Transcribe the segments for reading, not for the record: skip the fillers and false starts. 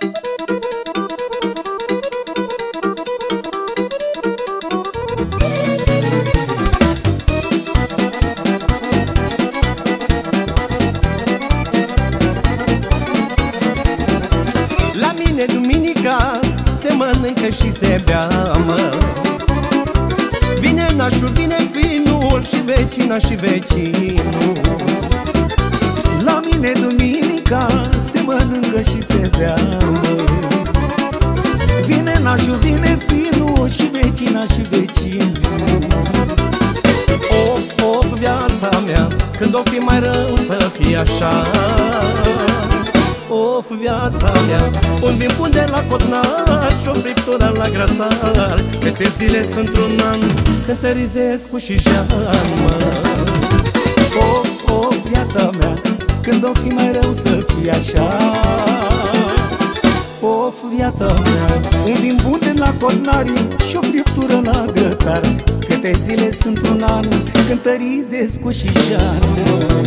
La mine duminica se mănâncă și se bea, mă. Vine nașul, vine finul și vecina și vecinul. La mine duminica se mănâncă și se bea, mă. Vine nașul, vine finul și vecina și vecinul. Of, of, viața mea, când o fi mai rău să fie așa. Of, viața mea, un vin bun de la cotnar și o friptură la grătar. Câte zile sunt un an, cântărizesc cu șijan, mă. Of, of, viața mea, când o fi mai rău să fie așa. Of, viața mea, un vin bun de la cotnari și o friptură la grătar. Câte zile sunt un an, cântărizesc cu șijan, mă.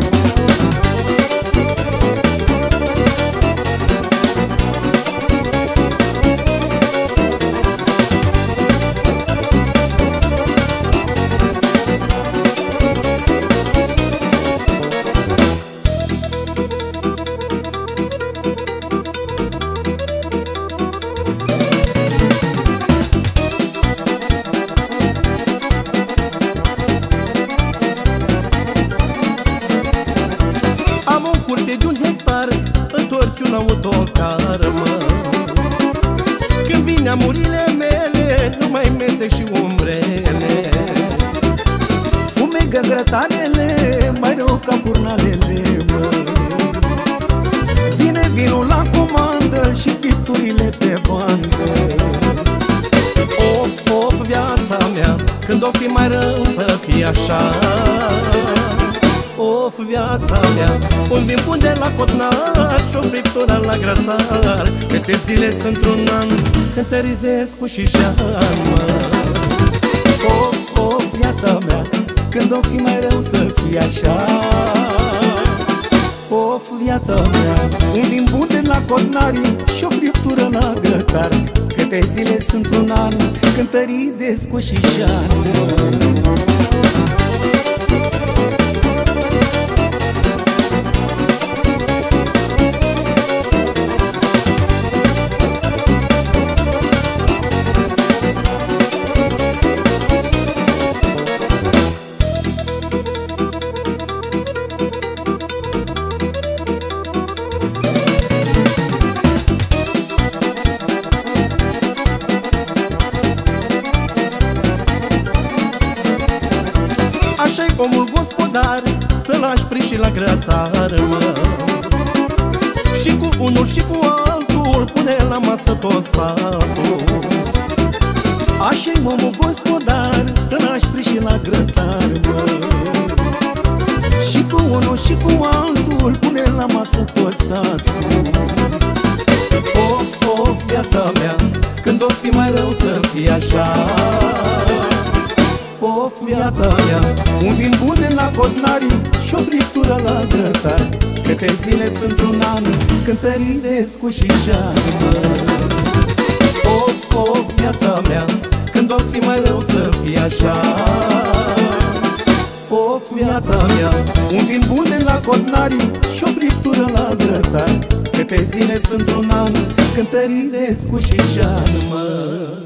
De un hectar întorci un autocar, mă. Când vine amurile mele, numai mese și umbrele. Fumegă grătarele, mai rău ca furnalele, mă. Vine vinul la comandă și picturile pe bandă. Of, of, viața mea, când o fi mai rău să fie așa. Of, viața mea, un vin bun de la cotnar și o friptură la grătar. Câte zile sunt un an, cântărizesc cu șijan, mă. Of, of, viața mea, când o fi mai rău să fie așa. Of, viața mea, un vin bun de la cotnari și o friptură la grătar. Câte zile sunt un an, cântărizesc cu șijan, mă. Așa-i omul gospodar, stă la șpri și la grătar, mă. Și cu unul și cu altul pune la masă tot satul. Așa-i omul gospodar, stă la șpri și la grătar, mă. Și cu unul și cu altul pune la masă tot satul. Of, of, viața mea, când o fi mai rău să fie așa. Of, viața mea, un vin bun de la cotnari și o friptură la grătar. Câte zile sunt un an, cântărizesc cu șijan, mă. Of, of, viața mea, când o fi mai rău să fie așa. Of, viața mea, un vin bun de la cotnari și o friptură la grătar. Câte zile sunt un an, cântărizesc cu șijan, mă.